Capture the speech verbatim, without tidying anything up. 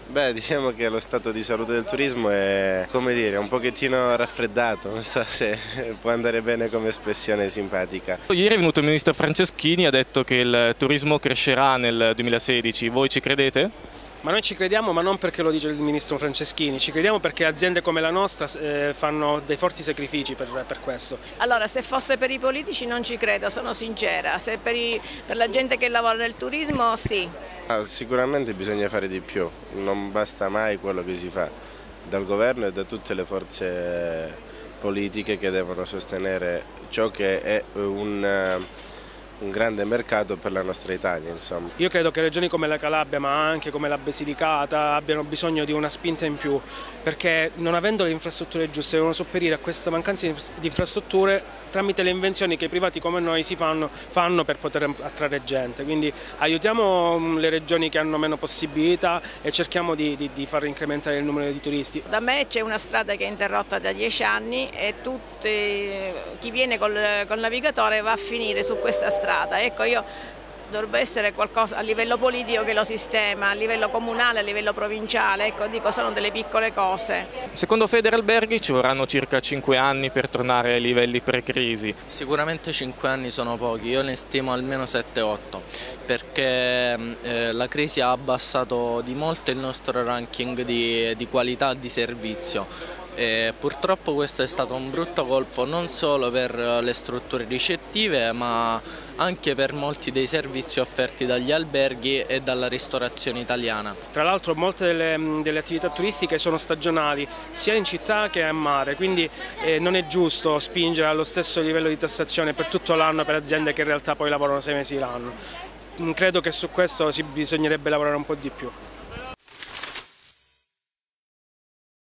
Beh, diciamo che lo stato di salute del turismo è, come dire, un pochettino raffreddato, non so se può andare bene come espressione simpatica. Ieri è venuto il ministro Franceschini, ha detto che il turismo crescerà nel duemilasedici, voi ci credete? Ma noi ci crediamo, ma non perché lo dice il ministro Franceschini, ci crediamo perché aziende come la nostra eh, fanno dei forti sacrifici per, per questo. Allora, se fosse per i politici non ci credo, sono sincera, se per, i, per la gente che lavora nel turismo sì. Ah, sicuramente bisogna fare di più, non basta mai quello che si fa dal governo e da tutte le forze politiche che devono sostenere ciò che è un... un grande mercato per la nostra Italia, insomma. Io credo che regioni come la Calabria, ma anche come la Basilicata, abbiano bisogno di una spinta in più, perché non avendo le infrastrutture giuste devono sopperire a questa mancanza di infrastrutture tramite le invenzioni che i privati come noi si fanno, fanno per poter attrarre gente. Quindi aiutiamo le regioni che hanno meno possibilità e cerchiamo di, di, di far incrementare il numero di turisti. Da me c'è una strada che è interrotta da dieci anni e tutti, chi viene col, col navigatore va a finire su questa strada. Ecco, io dovrebbe essere qualcosa a livello politico che lo sistema, a livello comunale, a livello provinciale, ecco, dico, sono delle piccole cose. Secondo Federalberghi ci vorranno circa cinque anni per tornare ai livelli pre-crisi. Sicuramente cinque anni sono pochi, io ne stimo almeno sette otto, perché eh, la crisi ha abbassato di molto il nostro ranking di, di qualità di servizio. E purtroppo questo è stato un brutto colpo non solo per le strutture ricettive ma anche per molti dei servizi offerti dagli alberghi e dalla ristorazione italiana. Tra l'altro molte delle, delle attività turistiche sono stagionali sia in città che a mare, quindi eh, non è giusto spingere allo stesso livello di tassazione per tutto l'anno per aziende che in realtà poi lavorano sei mesi l'anno. Credo che su questo si bisognerebbe lavorare un po' di più.